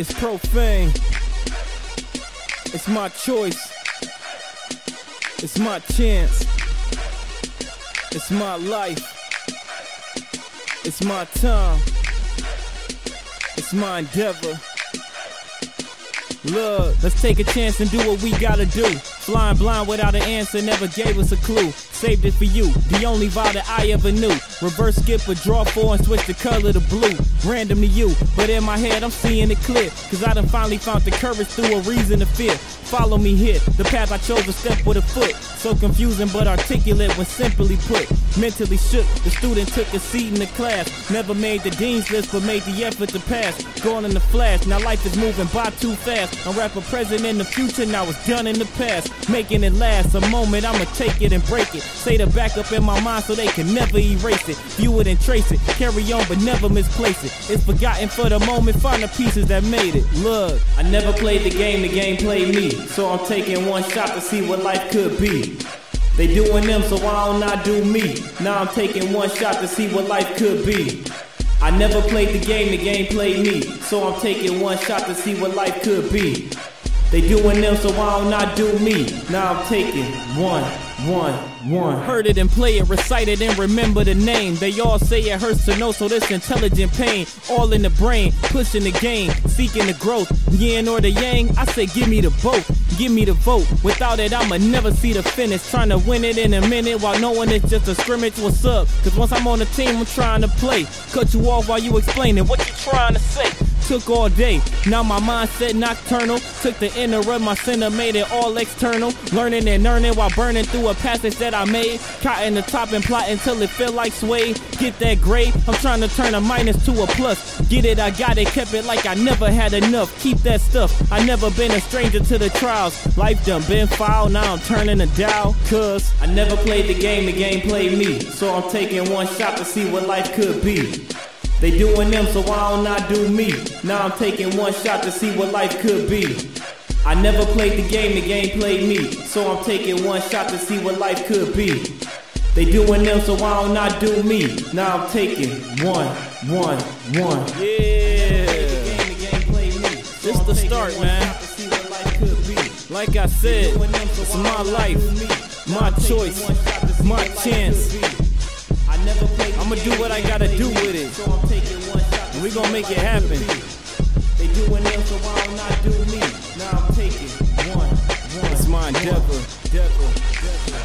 It's Prophane. It's my choice. It's my chance. It's my life. It's my time. It's my endeavor. Look, let's take a chance and do what we gotta do. Flying blind without an answer, never gave us a clue. Saved it for you, the only vibe that I ever knew. Reverse skip or draw four and switch the color to blue. Random to you, but in my head I'm seeing it clear. Cause I done finally found the courage through a reason to fear. Follow me here, the path I chose to step with a foot. So confusing but articulate when simply put. Mentally shook, the student took a seat in the class. Never made the dean's list but made the effort to pass. Gone in the flash, now life is moving by too fast. I'm rapper present in the future, now it's done in the past. Making it last, a moment I'ma take it and break it. Say the backup in my mind so they can never erase it. View it and trace it, carry on but never misplace it. It's forgotten for the moment, find the pieces that made it. Look, I never played the game played me. So I'm taking one shot to see what life could be. They doing them, so why don't I do me? Now I'm taking one shot to see what life could be. I never played the game played me. So I'm taking one shot to see what life could be. They doing them, so why don't I do me? Now I'm taking one. Heard it and play it, recite it and remember the name. They all say it hurts to know, so this intelligent pain. All in the brain, pushing the game, seeking the growth. Yin or the yang, I say give me the both. Give me the vote, without it I'ma never see the finish. Trying to win it in a minute while knowing it's just a scrimmage. What's up? Cause once I'm on the team I'm trying to play. Cut you off while you explaining what you trying to say. Took all day, now my mindset nocturnal. Took the inner of my center, made it all external. Learning and earning while burning through a passage that I made. Caught in the top and plotting till it feel like sway. Get that grade, I'm trying to turn a minus to a plus. Get it, I got it, kept it like I never had enough. Keep that stuff, I never been a stranger to the trials. Life done been filed, now I'm turning a dial. Cause I never played the game played me. So I'm taking one shot to see what life could be. They doing them, so why don't I do me? Now I'm taking one shot to see what life could be. I never played the game played me. So I'm taking one shot to see what life could be. They doing them, so why don't I do me? Now I'm taking one. Yeah. This the start, man. Like I said, it's my life, my choice, my chance. I'ma do what I gotta do with it. And we gonna make it happen. They doing them, so why don't I do me? Now I'm taking one. It's my endeavor.